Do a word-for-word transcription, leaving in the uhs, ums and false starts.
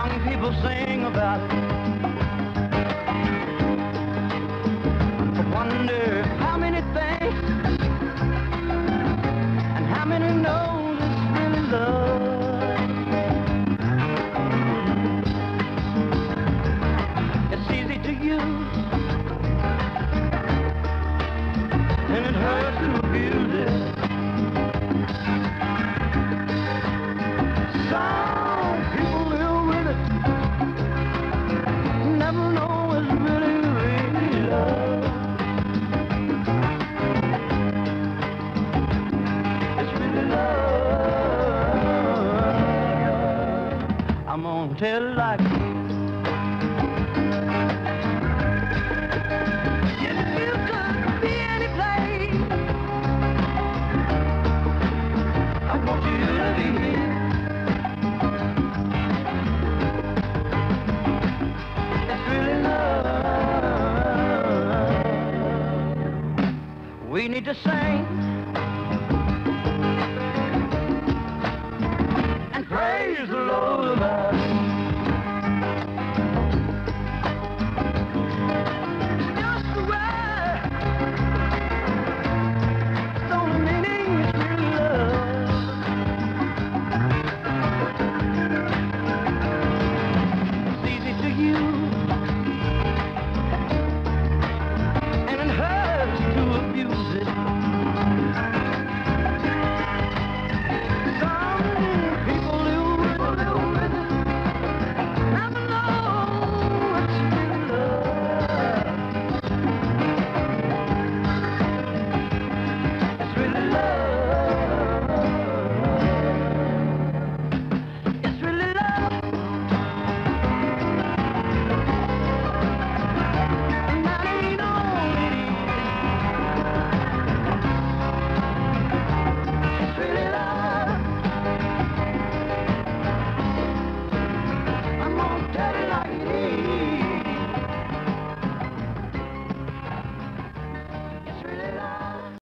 Young people sing about it. I wonder how many think and how many know it's really love. It's easy to use and it hurts to abuse it. Some people live with it, never know it's really, really love. It's really love. I'm gonna tell it like it. It feels good to be any place. I want you to be here. We need to sing